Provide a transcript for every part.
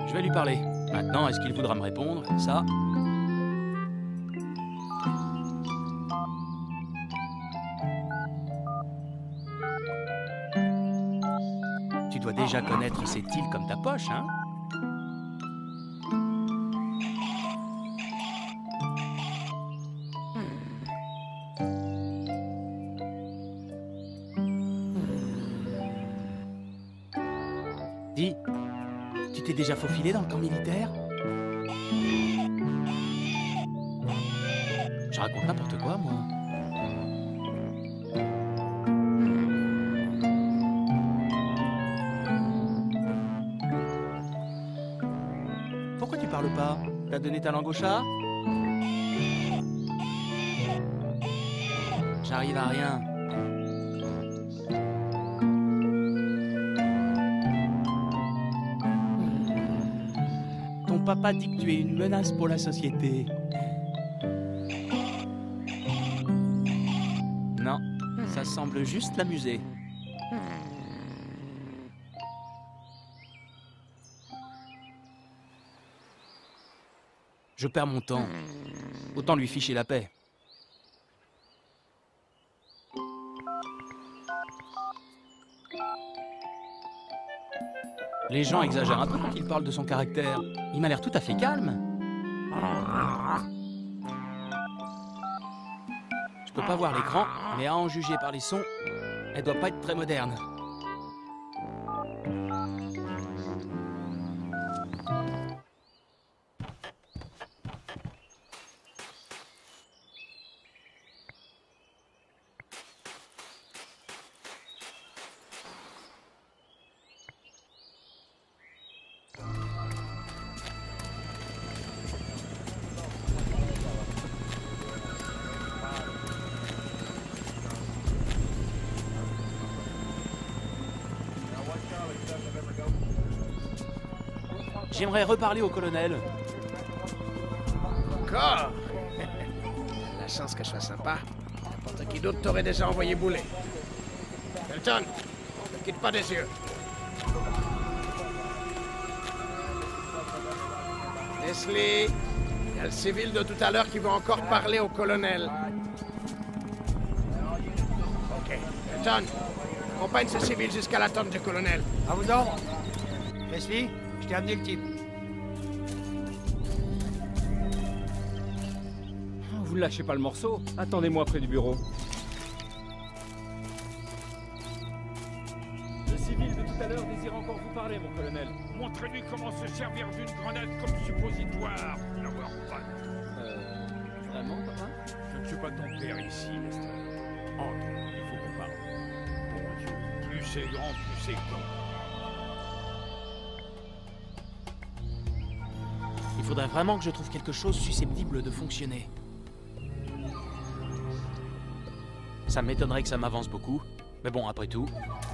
Je vais lui parler. Maintenant, est-ce qu'il voudra me répondre? Ça... Tu dois déjà connaître cette île comme ta poche, hein? Dis, tu t'es déjà faufilé dans le camp militaire? Je raconte n'importe quoi, moi. Pourquoi tu parles pas? T'as donné ta langue au chat? J'arrive à rien. Ton papa dit que tu es une menace pour la société. Non, ça semble juste l'amuser. Je perds mon temps. Autant lui ficher la paix. Les gens exagèrent un peu quand ils parlent de son caractère. Il m'a l'air tout à fait calme. Je peux pas voir l'écran, mais à en juger par les sons, elle doit pas être très moderne. J'aimerais reparler au colonel. Encore? La chance que je sois sympa. N'importe qui d'autre t'aurait déjà envoyé bouler. Elton, ne quitte pas des yeux. Leslie, il y a le civil de tout à l'heure qui va encore parler au colonel. Ok. Elton, accompagne ce civil jusqu'à la tente du colonel. À vos ordres. Leslie, je t'ai amené le type. Vous ne lâchez pas le morceau. Attendez-moi près du bureau. Le civil de tout à l'heure désire encore vous parler, mon colonel. Montrez-lui comment se servir d'une grenade comme suppositoire, Flower Pot. Vraiment, papa? Je ne suis pas ton père ici, Lester. Entre, il faut qu'on parle. Bon Dieu, plus c'est grand, plus c'est con. Il faudrait vraiment que je trouve quelque chose susceptible de fonctionner. Ça m'étonnerait que ça m'avance beaucoup. Mais bon, après tout...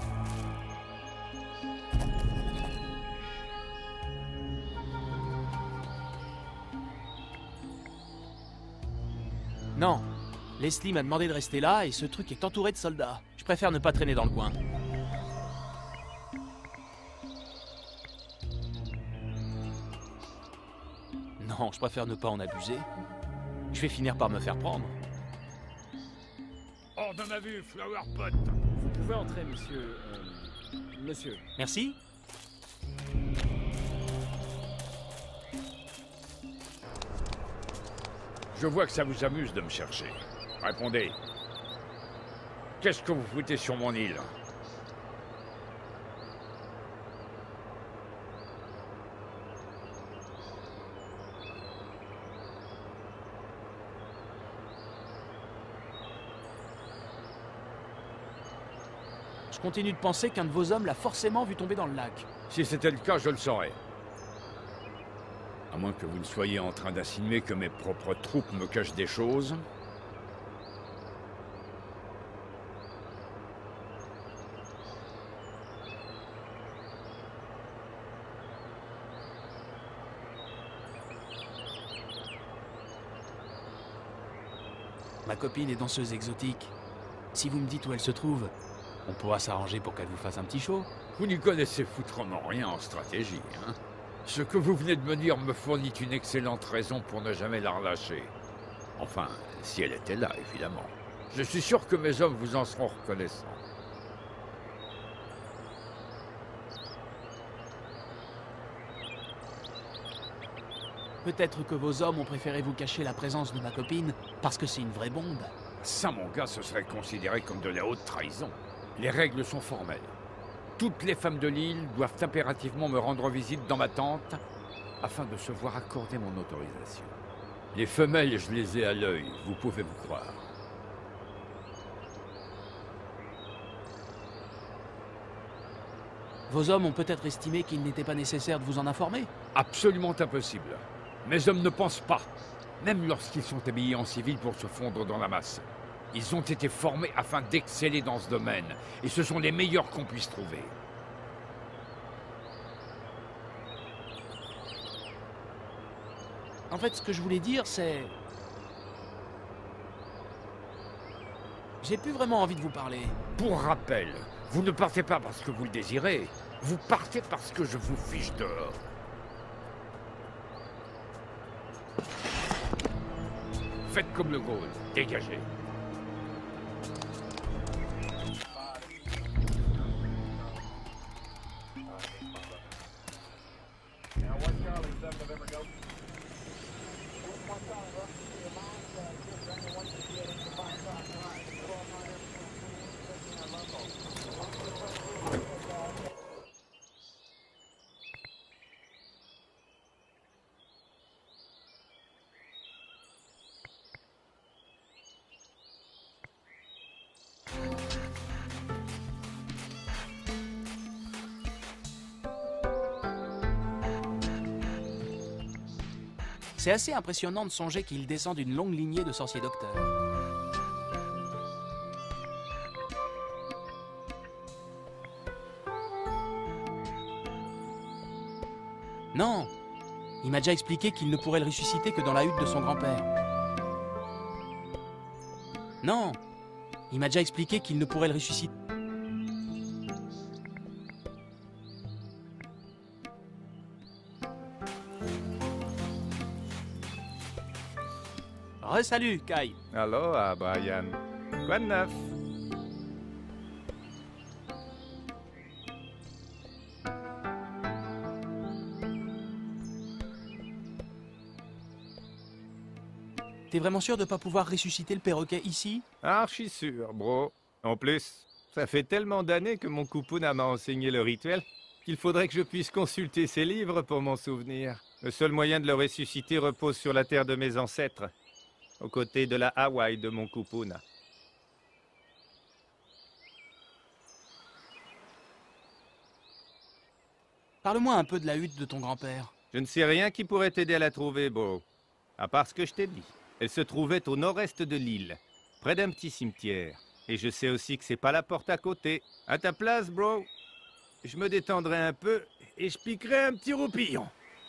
Non, Leslie m'a demandé de rester là et ce truc est entouré de soldats. Je préfère ne pas traîner dans le coin. Non, je préfère ne pas en abuser. Je vais finir par me faire prendre. Hors de ma vue, Flower Pot. Vous pouvez entrer, monsieur... monsieur. Merci. Je vois que ça vous amuse de me chercher. Répondez. Qu'est-ce que vous foutez sur mon île? Je continue de penser qu'un de vos hommes l'a forcément vu tomber dans le lac. Si c'était le cas, je le saurais. À moins que vous ne soyez en train d'insinuer que mes propres troupes me cachent des choses. Ma copine est danseuse exotique. Si vous me dites où elle se trouve, on pourra s'arranger pour qu'elle vous fasse un petit show. Vous n'y connaissez foutrement rien en stratégie, hein? Ce que vous venez de me dire me fournit une excellente raison pour ne jamais la relâcher. Enfin, si elle était là, évidemment. Je suis sûr que mes hommes vous en seront reconnaissants. Peut-être que vos hommes ont préféré vous cacher la présence de ma copine parce que c'est une vraie bombe. Ça, mon gars, ce serait considéré comme de la haute trahison. Les règles sont formelles. Toutes les femmes de l'île doivent impérativement me rendre visite dans ma tente afin de se voir accorder mon autorisation. Les femelles, je les ai à l'œil, vous pouvez vous croire. Vos hommes ont peut-être estimé qu'il n'était pas nécessaire de vous en informer. Absolument impossible. Mes hommes ne pensent pas, même lorsqu'ils sont habillés en civil pour se fondre dans la masse. Ils ont été formés afin d'exceller dans ce domaine, et ce sont les meilleurs qu'on puisse trouver. En fait, ce que je voulais dire, c'est... J'ai plus vraiment envie de vous parler. Pour rappel, vous ne partez pas parce que vous le désirez, vous partez parce que je vous fiche dehors. Faites comme le Gaule, dégagez. C'est assez impressionnant de songer qu'il descend d'une longue lignée de sorciers docteurs. Non, il m'a déjà expliqué qu'il ne pourrait le ressusciter que dans la hutte de son grand-père. Non, il m'a déjà expliqué qu'il ne pourrait le ressusciter. Salut, Kai. Aloha, Brian. Quoi de neuf? T'es vraiment sûr de pas pouvoir ressusciter le perroquet ici? Archi sûr, bro. En plus, ça fait tellement d'années que mon Kupuna m'a enseigné le rituel qu'il faudrait que je puisse consulter ses livres pour m'en souvenir. Le seul moyen de le ressusciter repose sur la terre de mes ancêtres, aux côtés de la Hawaï de mon Kupuna. Parle-moi un peu de la hutte de ton grand-père. Je ne sais rien qui pourrait t'aider à la trouver, bro. À part ce que je t'ai dit. Elle se trouvait au nord-est de l'île, près d'un petit cimetière. Et je sais aussi que c'est pas la porte à côté. À ta place, bro, je me détendrai un peu et je piquerai un petit roupillon.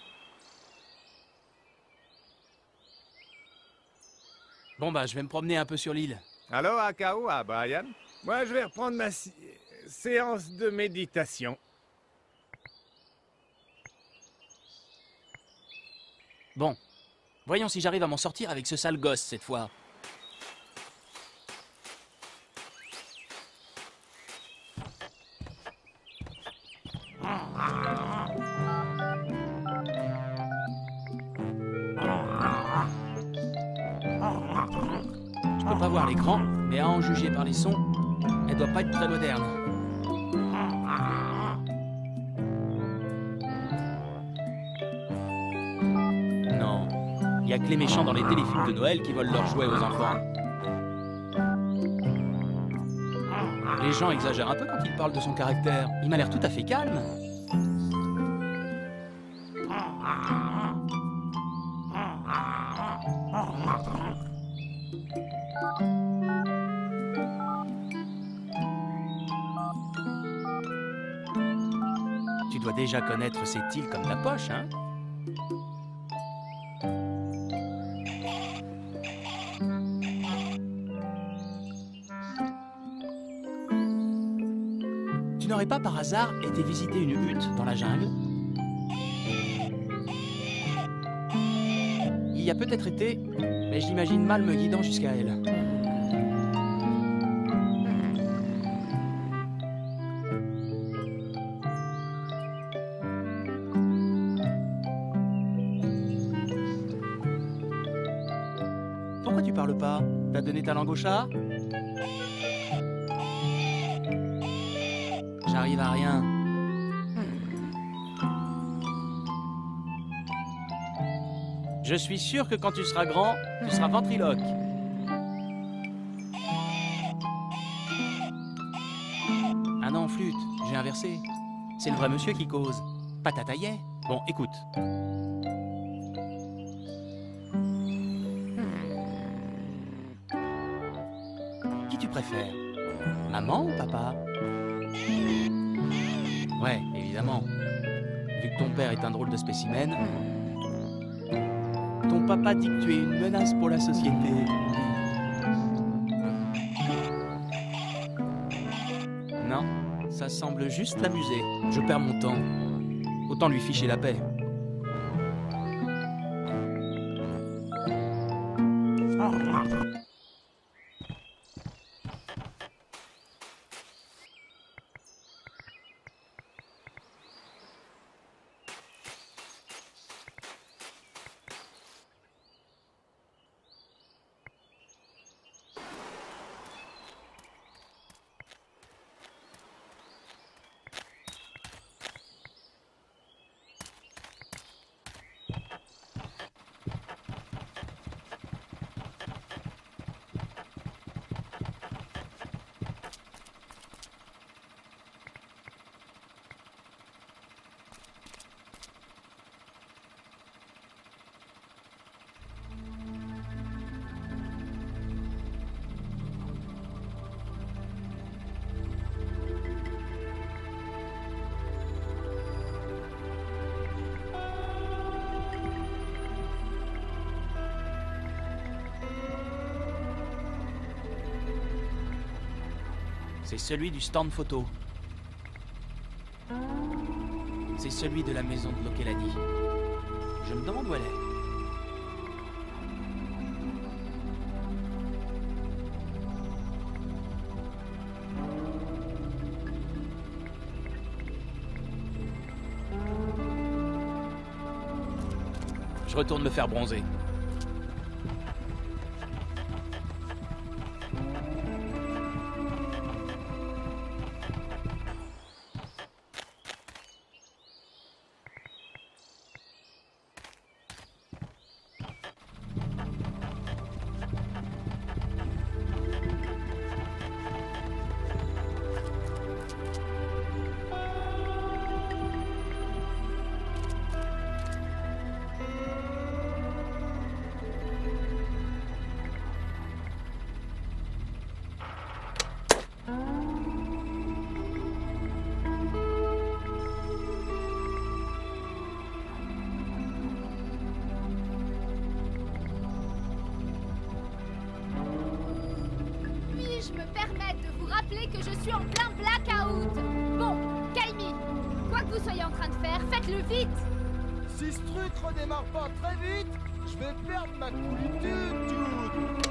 Bon bah, je vais me promener un peu sur l'île. Alors, Akaoa, Brian? Moi, je vais reprendre ma séance de méditation. Bon, voyons si j'arrive à m'en sortir avec ce sale gosse cette fois. Je peux pas voir l'écran, mais à en juger par les sons, elle doit pas être très moderne. Non, il y a que les méchants dans les téléfilms de Noël qui volent leurs jouets aux enfants. Les gens exagèrent un peu quand ils parlent de son caractère. Il m'a l'air tout à fait calme. Tu dois déjà connaître cette île comme ta poche, hein? Tu n'aurais pas par hasard été visiter une hutte dans la jungle? y a peut-être été, mais je l'imagine mal me guidant jusqu'à elle. Pourquoi tu parles pas? T'as donné ta langue au chat? J'arrive à rien. Je suis sûr que quand tu seras grand, tu seras ventriloque. Ah non, flûte, j'ai inversé. C'est le vrai monsieur qui cause, pas ta taillet. Bon, écoute. Qui tu préfères? Maman ou papa? Ouais, évidemment. Vu que ton père est un drôle de spécimen, ton papa dit que tu es une menace pour la société. Non, ça semble juste l'amuser. Je perds mon temps. Autant lui ficher la paix. C'est celui du stand photo. C'est celui de la maison de Lokelani. Je me demande où elle est. Je retourne me faire bronzer. Puis-je me permettre de vous rappeler que je suis en plein blackout? Bon, Kaimi, quoi que vous soyez en train de faire, faites-le vite! Si ce truc redémarre pas très vite, je vais perdre ma coolitude, dude.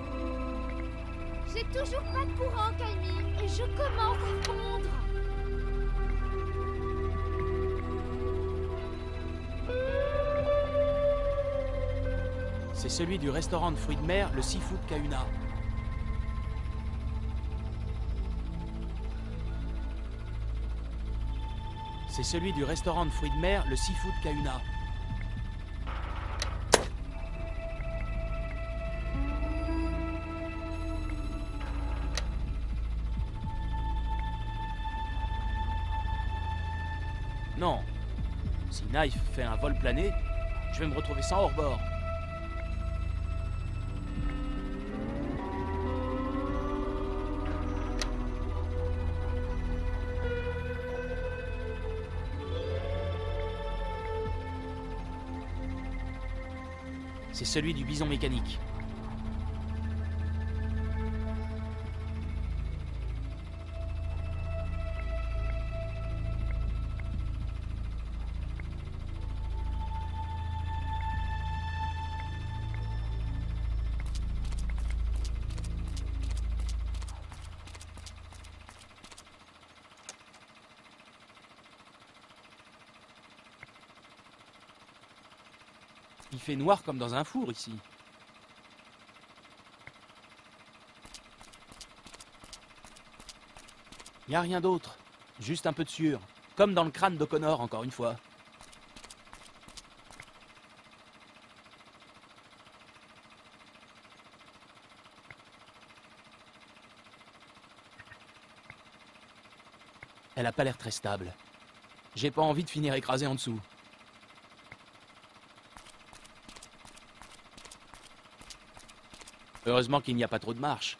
J'ai toujours pas de courant, Kaimi, et je commence à fondre. C'est celui du restaurant de fruits de mer, le Seafood Kahuna. C'est celui du restaurant de fruits de mer, le Seafood Kahuna. Non. Si Knife fait un vol plané, je vais me retrouver sans hors-bord. C'est celui du bison mécanique. Il fait noir comme dans un four ici. Y a rien d'autre. Juste un peu de sueur. Comme dans le crâne d'O'Connor, encore une fois. Elle a pas l'air très stable. J'ai pas envie de finir écrasé en dessous. Heureusement qu'il n'y a pas trop de marche.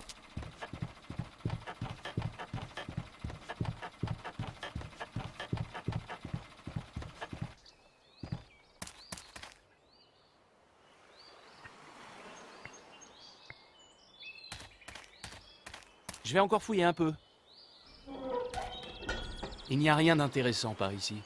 Je vais encore fouiller un peu. Il n'y a rien d'intéressant par ici.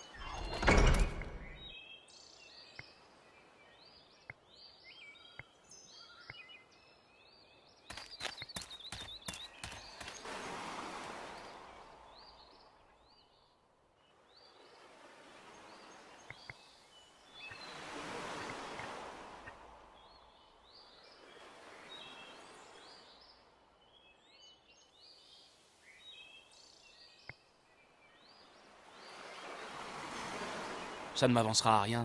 Ça ne m'avancera à rien.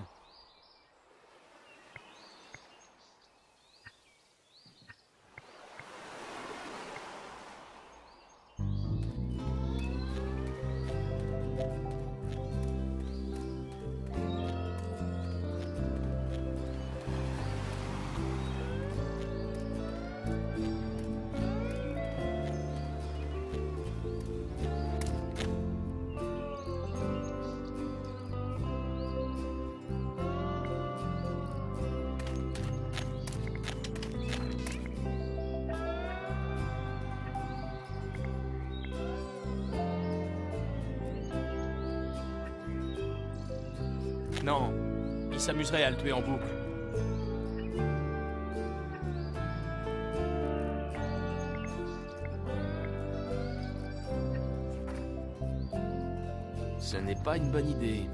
Non, il s'amuserait à le tuer en boucle. Ce n'est pas une bonne idée.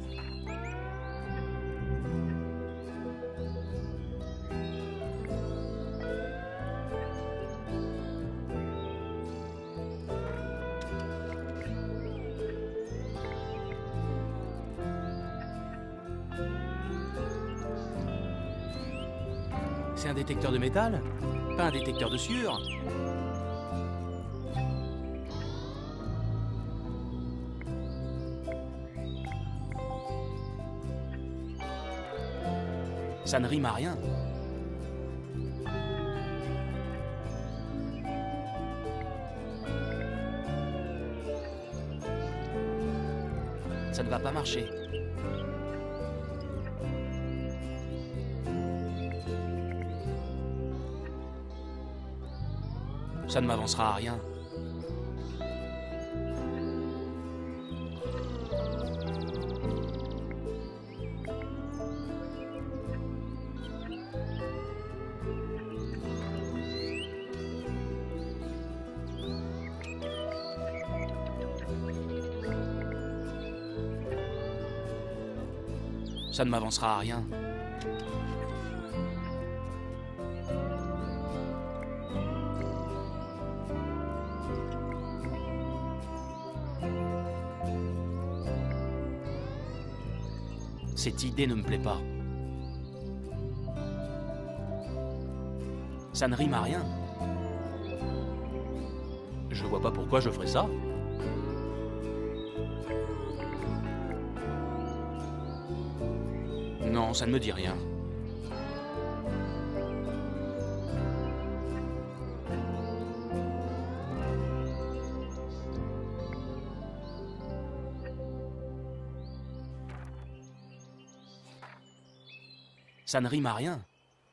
C'est un détecteur de métal, pas un détecteur de sueur. Ça ne rime à rien. Ça ne va pas marcher. Ça ne m'avancera à rien. Ça ne m'avancera à rien. Cette idée ne me plaît pas. Ça ne rime à rien. Je vois pas pourquoi je ferais ça. Non, ça ne me dit rien. Ça ne rime à rien.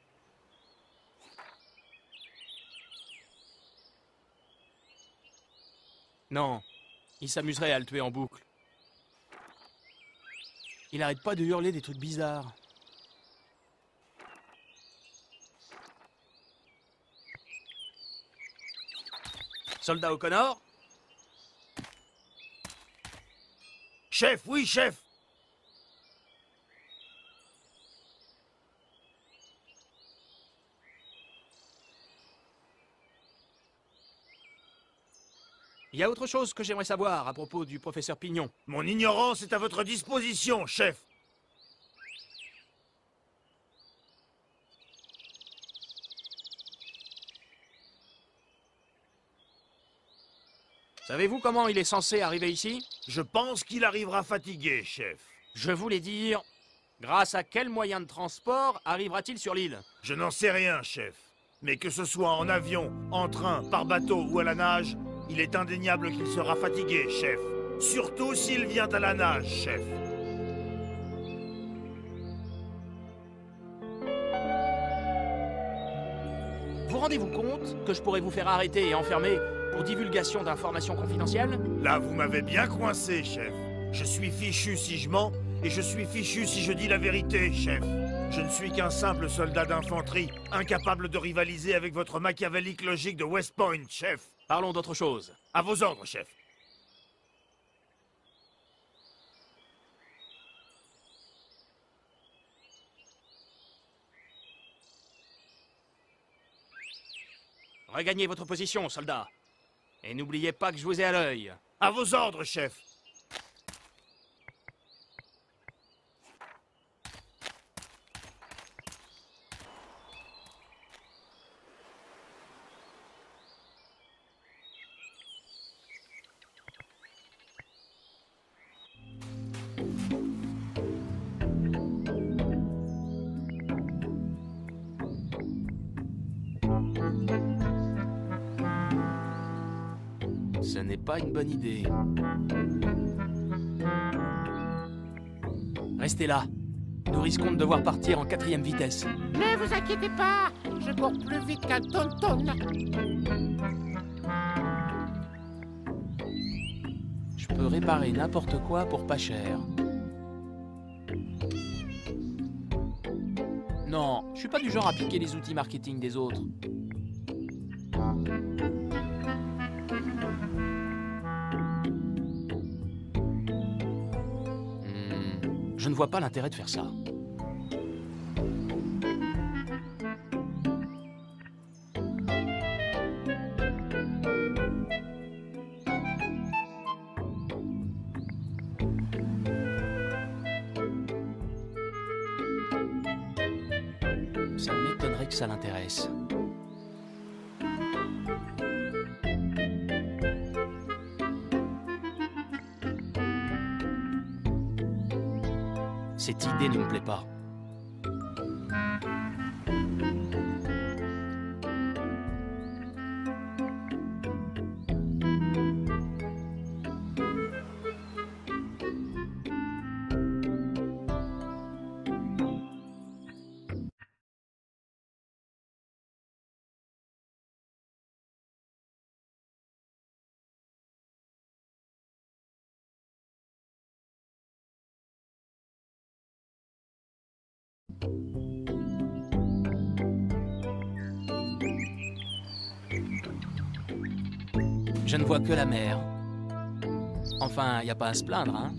Non, il s'amuserait à le tuer en boucle. Il arrête pas de hurler des trucs bizarres. Soldat O'Connor? Chef, oui, chef. Il y a autre chose que j'aimerais savoir à propos du professeur Pignon. Mon ignorance est à votre disposition, chef. Savez-vous comment il est censé arriver ici? Je pense qu'il arrivera fatigué, chef. Je voulais dire, grâce à quel moyen de transport arrivera-t-il sur l'île? Je n'en sais rien, chef. Mais que ce soit en avion, en train, par bateau ou à la nage, il est indéniable qu'il sera fatigué, chef. Surtout s'il vient à la nage, chef. Vous rendez-vous compte que je pourrais vous faire arrêter et enfermer pour divulgation d'informations confidentielles? Là, vous m'avez bien coincé, chef. Je suis fichu si je mens, et je suis fichu si je dis la vérité, chef. Je ne suis qu'un simple soldat d'infanterie, incapable de rivaliser avec votre machiavélique logique de West Point, chef. Parlons d'autre chose. À vos ordres, chef. Regagnez votre position, soldat. Et n'oubliez pas que je vous ai à l'œil. À vos ordres, chef. Ce n'est pas une bonne idée. Restez là. Nous risquons de devoir partir en 4e vitesse. Ne vous inquiétez pas, je cours plus vite qu'un tonton. Je peux réparer n'importe quoi pour pas cher. Non, je suis pas du genre à piquer les outils marketing des autres. Je ne vois pas l'intérêt de faire ça. Ça m'étonnerait que ça l'intéresse. Cette idée ne me plaît pas. Je ne vois que la mer. Enfin, y a pas à se plaindre, hein?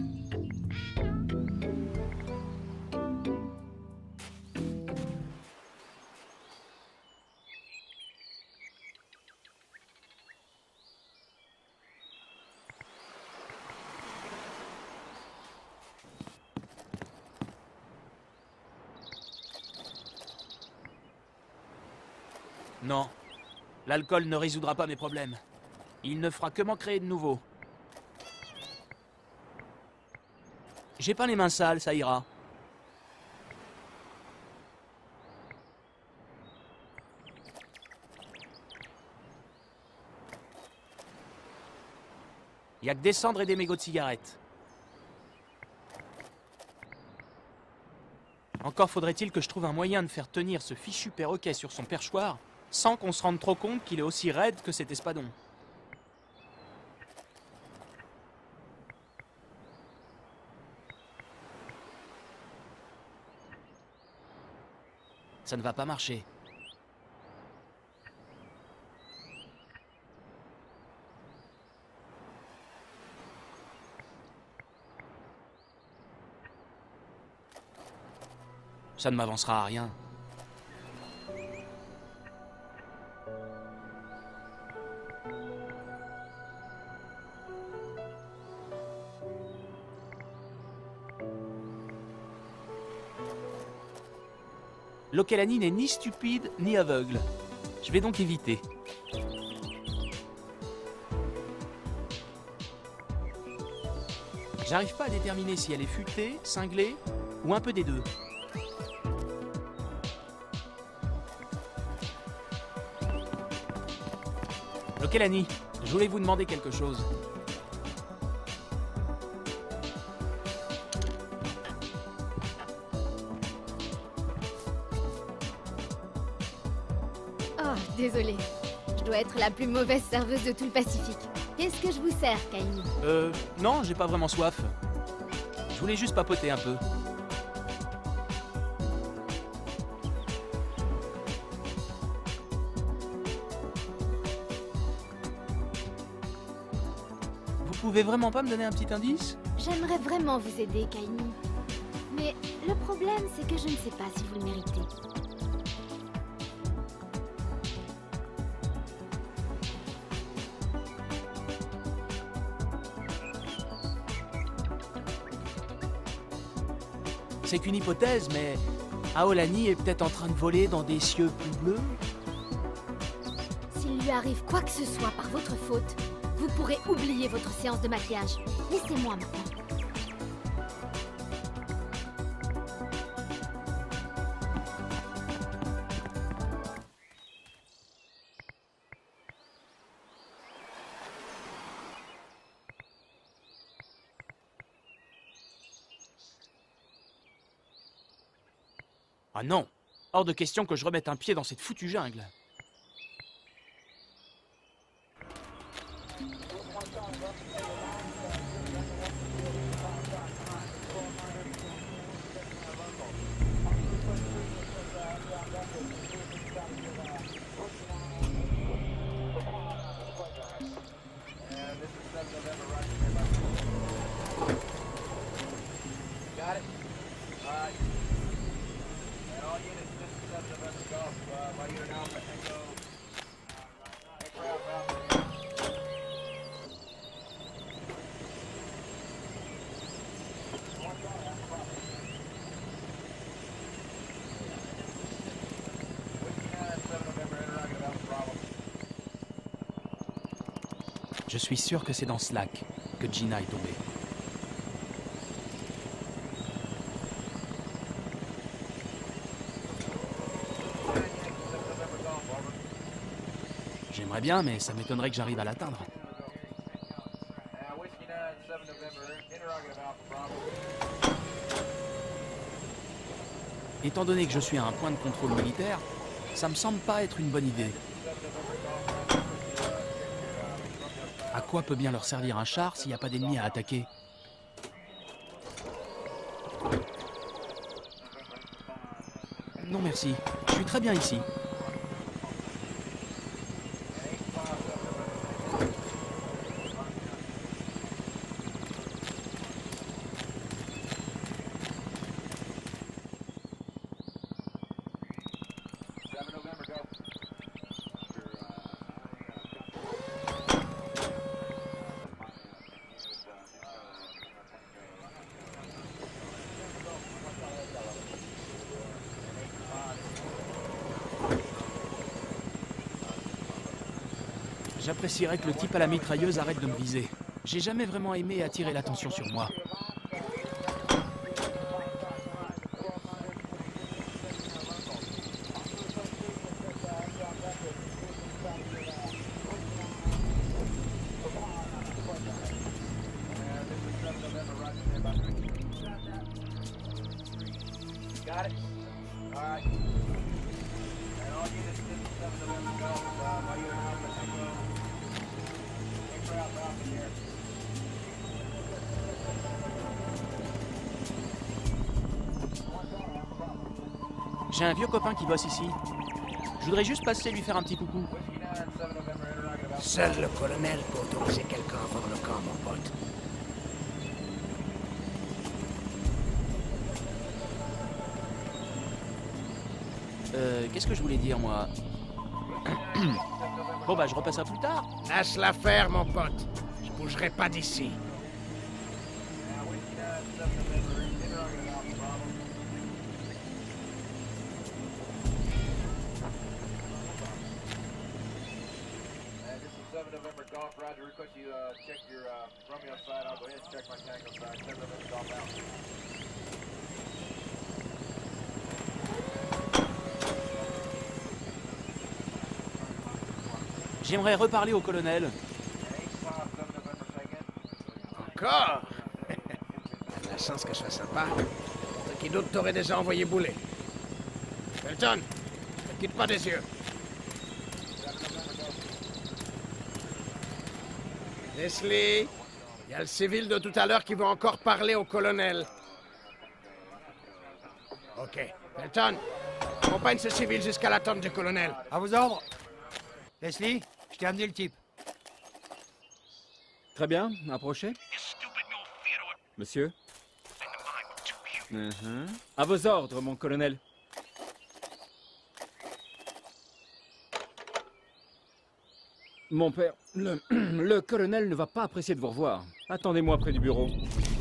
Non, l'alcool ne résoudra pas mes problèmes. Il ne fera que m'en créer de nouveaux. J'ai pas les mains sales, ça ira. Il y a que des cendres et des mégots de cigarettes. Encore faudrait-il que je trouve un moyen de faire tenir ce fichu perroquet sur son perchoir sans qu'on se rende trop compte qu'il est aussi raide que cet espadon. Ça ne va pas marcher. Ça ne m'avancera à rien. Lokelani n'est ni stupide ni aveugle. Je vais donc éviter. J'arrive pas à déterminer si elle est futée, cinglée ou un peu des deux. Lokelani, je voulais vous demander quelque chose. Oh, désolée. Je dois être la plus mauvaise serveuse de tout le Pacifique. Qu'est-ce que je vous sers, Kaimi? Non, j'ai pas vraiment soif. Je voulais juste papoter un peu. Vous pouvez vraiment pas me donner un petit indice? J'aimerais vraiment vous aider, Kaimi. Mais le problème, c'est que je ne sais pas si vous le méritez. C'est qu'une hypothèse, mais Aolani est peut-être en train de voler dans des cieux plus bleus? S'il lui arrive quoi que ce soit par votre faute, vous pourrez oublier votre séance de maquillage. Laissez-moi maintenant. Ah non! Hors de question que je remette un pied dans cette foutue jungle. Je suis sûr que c'est dans ce lac que Gina est tombée. J'aimerais bien, mais ça m'étonnerait que j'arrive à l'atteindre. Étant donné que je suis à un point de contrôle militaire, ça me semble pas être une bonne idée. À quoi peut bien leur servir un char s'il n'y a pas d'ennemis à attaquer? Non merci, je suis très bien ici. J'apprécierais que le type à la mitrailleuse arrête de me viser. J'ai jamais vraiment aimé attirer l'attention sur moi. J'ai un vieux copain qui bosse ici. Je voudrais juste passer lui faire un petit coucou. Seul le colonel peut autoriser quelqu'un à voir le camp, mon pote. Qu'est-ce que je voulais dire, moi? Bon bah, je repasserai plus tard. Laisse-la faire, mon pote. Je bougerai pas d'ici. J'aimerais reparler au colonel. Encore? La chance que je sois sympa. Qui d'autre t'aurait déjà envoyé bouler? Felton, ne quitte pas des yeux. Leslie, il y a le civil de tout à l'heure qui va encore parler au colonel. Ok. Felton, accompagne ce civil jusqu'à la tente du colonel. À vos ordres. Leslie, je t'ai amené le type. Très bien, approchez. Monsieur. À vos ordres, mon colonel. Mon père, le colonel ne va pas apprécier de vous revoir. Attendez-moi près du bureau.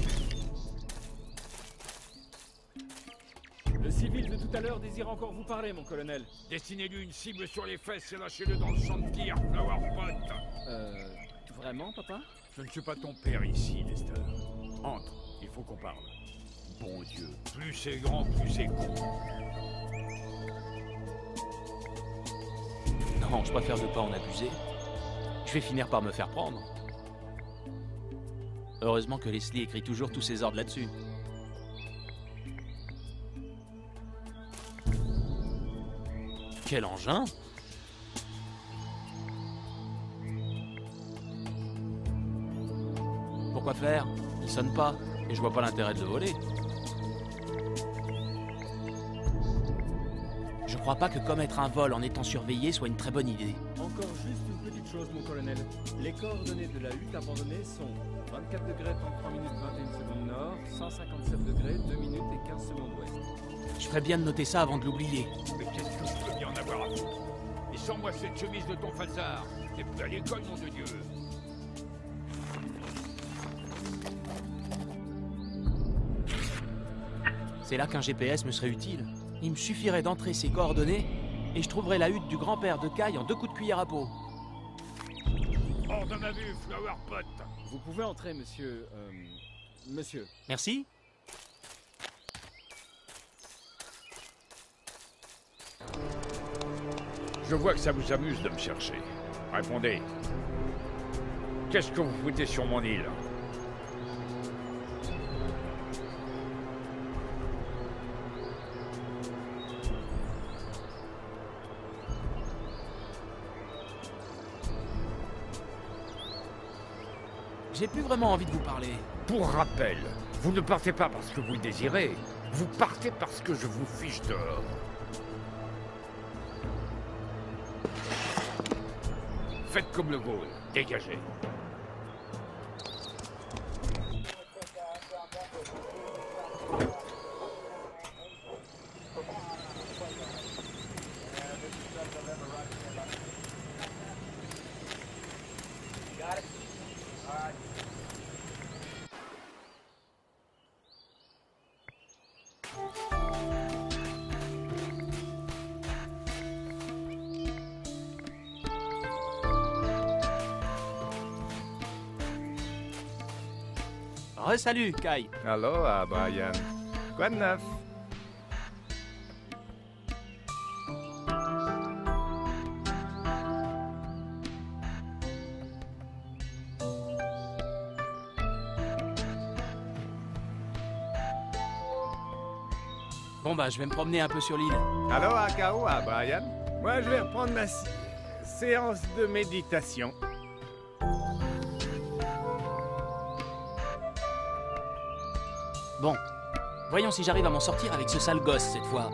Le civil de tout à l'heure désire encore vous parler, mon colonel. Dessinez-lui une cible sur les fesses et lâchez-le dans le champ de tir, Flowerpot. Vraiment, papa? Je ne suis pas ton père ici, Lester. Entre, il faut qu'on parle. Bon Dieu, plus c'est grand, plus c'est con. Non, je préfère ne pas en abuser. Je vais finir par me faire prendre. Heureusement que Leslie écrit toujours tous ses ordres là-dessus. Quel engin! Pourquoi faire? Il sonne pas, et je vois pas l'intérêt de le voler. Je crois pas que commettre un vol en étant surveillé soit une très bonne idée. Encore juste une petite chose, mon colonel. Les coordonnées de la hutte abandonnée sont 24 degrés 33 minutes 21 secondes nord, 157 degrés 2 minutes et 15 secondes ouest. Je ferais bien de noter ça avant de l'oublier. Mais qu'est-ce que je peux bien en avoir à foutre? Et sors-moi cette chemise de ton falzar. T'es plus à l'école, nom de Dieu. C'est là qu'un GPS me serait utile. Il me suffirait d'entrer ses coordonnées et je trouverais la hutte du grand-père de Kai en 2 coups de cuillère à peau. Hors de ma vue, Flowerpot. Vous pouvez entrer, monsieur... monsieur. Merci. Je vois que ça vous amuse de me chercher. Répondez. Qu'est-ce que vous foutez sur mon île? J'ai plus vraiment envie de vous parler. Pour rappel, vous ne partez pas parce que vous le désirez. Vous partez parce que je vous fiche dehors. Faites comme le Gaule. Dégagez. Salut, Kai. Aloha, Brian. Quoi de neuf? Bon bah, je vais me promener un peu sur l'île. Aloha, Kaoa, Brian. Moi, je vais reprendre ma séance de méditation. Bon, voyons si j'arrive à m'en sortir avec ce sale gosse cette fois.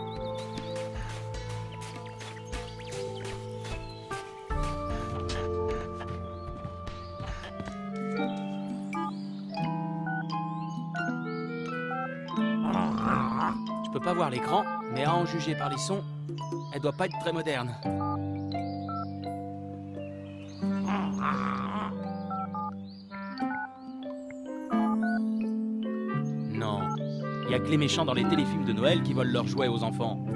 Je peux pas voir l'écran, mais à en juger par les sons, elle doit pas être très moderne. Il y a que les méchants dans les téléfilms de Noël qui volent leurs jouets aux enfants.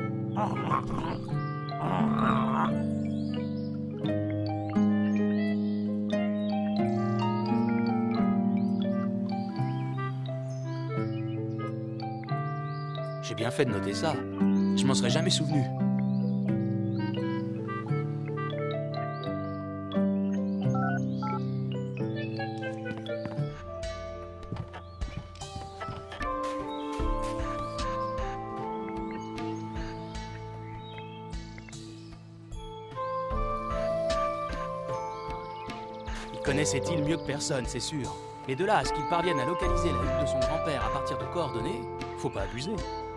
bien fait de noter ça. Je m'en serais jamais souvenu. Il connaît cette île mieux que personne, c'est sûr. Mais de là à ce qu'il parvienne à localiser la hutte de son grand-père à partir de coordonnées, faut pas abuser.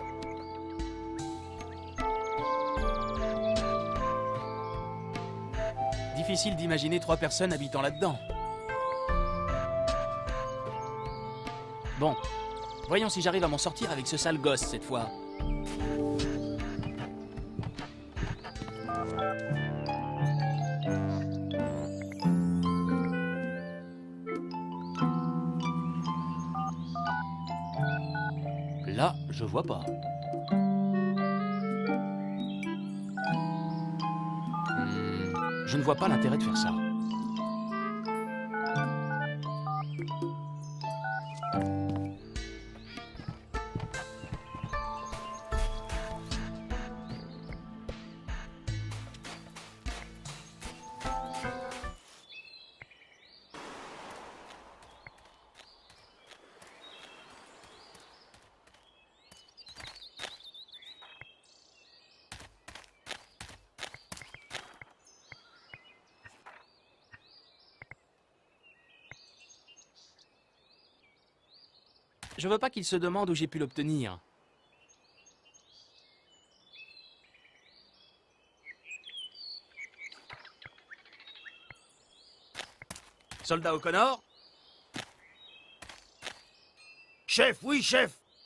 Difficile d'imaginer 3 personnes habitant là-dedans. Bon, voyons si j'arrive à m'en sortir avec ce sale gosse cette fois. Là, je vois pas. Je ne vois pas l'intérêt de faire ça. Je veux pas qu'il se demande où j'ai pu l'obtenir. Soldat O'Connor? Chef, oui, chef.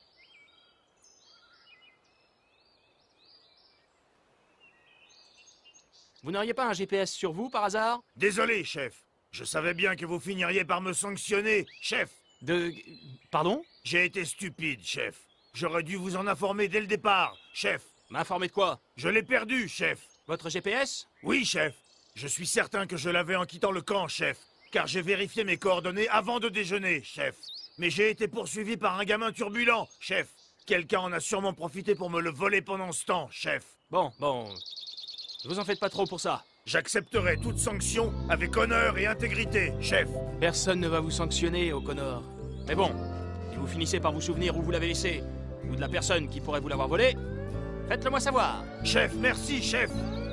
Vous n'auriez pas un GPS sur vous, par hasard? Désolé, chef. Je savais bien que vous finiriez par me sanctionner, chef. Pardon? J'ai été stupide, chef. J'aurais dû vous en informer dès le départ, chef. M'informer de quoi? Je l'ai perdu, chef. Votre GPS? Oui, chef. Je suis certain que je l'avais en quittant le camp, chef. Car j'ai vérifié mes coordonnées avant de déjeuner, chef. Mais j'ai été poursuivi par un gamin turbulent, chef. Quelqu'un en a sûrement profité pour me le voler pendant ce temps, chef. Bon. Vous en faites pas trop pour ça. J'accepterai toute sanction avec honneur et intégrité, chef. Personne ne va vous sanctionner, O'Connor. Mais bon, si vous finissez par vous souvenir où vous l'avez laissé, ou de la personne qui pourrait vous l'avoir volé, faites-le moi savoir. Chef, merci, chef.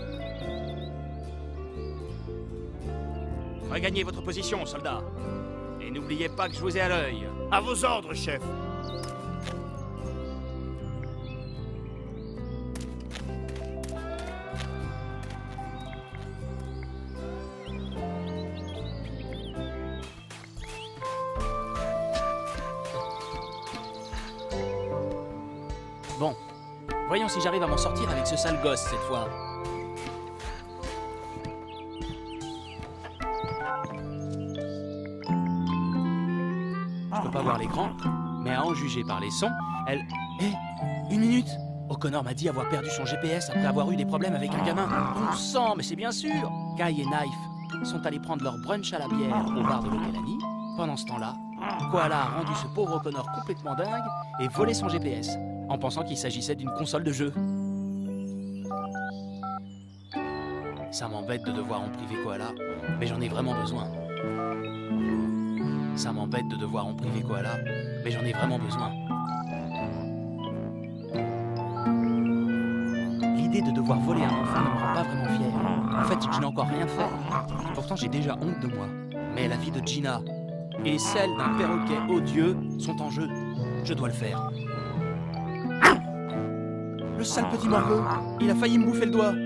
Regagnez votre position, soldat. Et n'oubliez pas que je vous ai à l'œil. À vos ordres, chef. Bon, voyons si j'arrive à m'en sortir avec ce sale gosse cette fois. Je peux pas voir l'écran, mais à en juger par les sons, elle... Une minute! O'Connor m'a dit avoir perdu son GPS après avoir eu des problèmes avec un gamin. Bon sang, mais c'est bien sûr! Kai et Knife sont allés prendre leur brunch à la bière au bar de l'Ocalani. Pendant ce temps-là, Koala a rendu ce pauvre O'Connor complètement dingue et volé son GPS, en pensant qu'il s'agissait d'une console de jeu. Ça m'embête de devoir en priver Koala, mais j'en ai vraiment besoin. Ça m'embête de devoir en priver Koala, mais j'en ai vraiment besoin. L'idée de devoir voler un enfant ne me rend pas vraiment fier. En fait, je n'ai encore rien fait. Pourtant, j'ai déjà honte de moi. Mais la vie de Gina et celle d'un perroquet odieux sont en jeu. Je dois le faire. Le sale petit morveux, il a failli me bouffer le doigt.